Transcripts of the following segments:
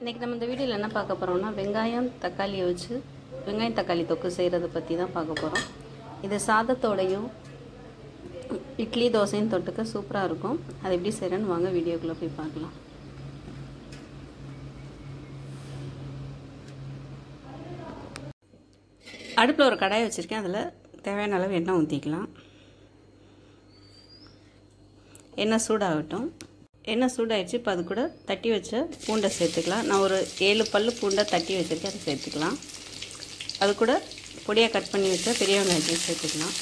இன்றைக்கி நம்ம இந்த வீடியோவில் என்ன பார்க்க போகிறோம்னா வெங்காயம் தக்காளியை வச்சு வெங்காயம் தக்காளி தொக்கு செய்கிறத பற்றி தான் பார்க்க போகிறோம். இது சாதத்தோடையும் இட்லி தோசையும் தொட்டுக்க சூப்பராக இருக்கும். அது எப்படி செய்கிறேன்னு வாங்க வீடியோக்குள்ளே போய் பார்க்கலாம். அடுப்பில் ஒரு கடாயை வச்சுருக்கேன். அதில் தேவையான அளவு எண்ணெய் ஊற்றிக்கலாம். எண்ணெய் சூடாகட்டும். எண்ணெய் சூடாகிடுச்சு. இப்போ அது கூட தட்டி வச்ச பூண்டை சேர்த்துக்கலாம். நான் ஒரு 7 பல்லு பூண்டை தட்டி வச்சுருக்கேன், அதை சேர்த்துக்கலாம். அது கூட பொடியாக கட் பண்ணி வச்ச பெரிய வெங்காயத்தையும் சேர்த்துக்கலாம்.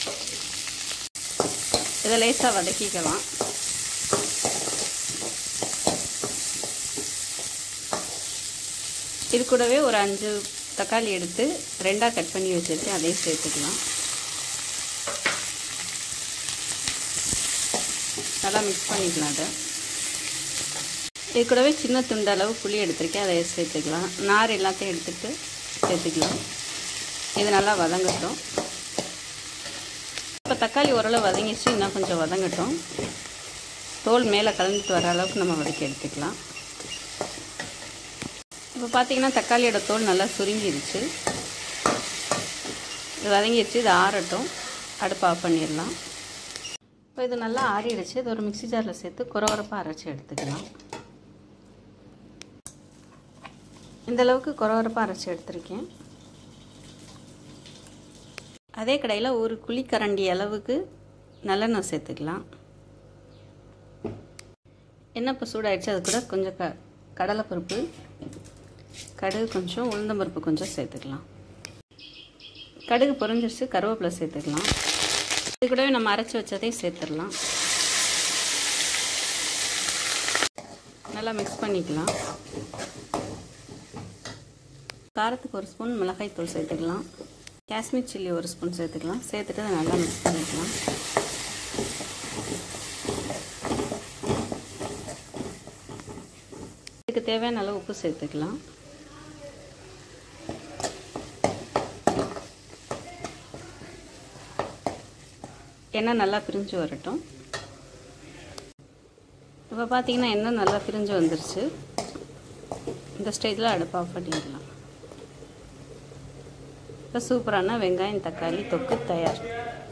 இதை லேசாக வதக்கிக்கலாம். இது கூடவே ஒரு 5 தக்காளி எடுத்து 2ஆக கட் பண்ணி வச்சுருக்கேன், அதையும் சேர்த்துக்கலாம். நல்லா மிக்ஸ் பண்ணிக்கலாம். அதை இது கூடவே சின்ன துண்டு அளவு புளி எடுத்துருக்கேன், அதை சேர்த்துக்கலாம். நார் எல்லாத்தையும் எடுத்துகிட்டு சேர்த்துக்கலாம். இது நல்லா வதங்கட்டும். இப்போ தக்காளி ஓரளவு வதங்கிச்சு, இன்னும் கொஞ்சம் வதங்கட்டும். தோல் மேலே கலந்துட்டு வர அளவுக்கு நம்ம வதக்கி எடுத்துக்கலாம். இப்போ பார்த்திங்கன்னா தக்காளியோட தோல் நல்லா சுருங்கிடுச்சு. இது வதங்கிடுச்சு. இது ஆறட்டும். அடுப்பு ஆஃப் பண்ணிடலாம். இப்போ இது நல்லா ஆறிடுச்சு. இது ஒரு மிக்ஸி ஜாரில் சேர்த்து குறவரப்பாக அரைச்சி எடுத்துக்கலாம். இந்தளவுக்கு குறவரப்பாக அரைச்சி எடுத்துருக்கேன். அதே கடையில் ஒரு குழிக்கரண்டி அளவுக்கு நல்லெண்ணெய் சேர்த்துக்கலாம். எண்ணெய் இப்போ சூடாகிடுச்சு. அது கூட கொஞ்சம் கடலைப்பருப்பு, கடுகு கொஞ்சம், உளுந்தம்பருப்பு கொஞ்சம் சேர்த்துக்கலாம். கடுகு பொரிஞ்சிருச்சு. கருவேப்பிலை சேர்த்துக்கலாம். இது கூடவே நம்ம அரைச்சி வச்சதையும் சேர்த்துடலாம். நல்லா மிக்ஸ் பண்ணிக்கலாம். காரத்துக்கு 1 ஸ்பூன் மிளகாய்த்தூள் சேர்த்துக்கலாம். காஷ்மீர் சில்லி 1 ஸ்பூன் சேர்த்துக்கலாம். சேர்த்துட்டு அதை நல்லா மிக்ஸ் பண்ணிக்கலாம். இதுக்கு தேவையான அளவு உப்பு சேர்த்துக்கலாம். எண்ணெய் நல்லா பிரிஞ்சு வரட்டும். இப்போ பார்த்தீங்கன்னா எண்ணெய் நல்லா பிரிஞ்சு வந்துருச்சு. இந்த ஸ்டேஜில் அடுப்பு ஆஃப் பண்ணிடலாம். இப்போ சூப்பரான வெங்காயம் தக்காளி தொக்கு தயார்.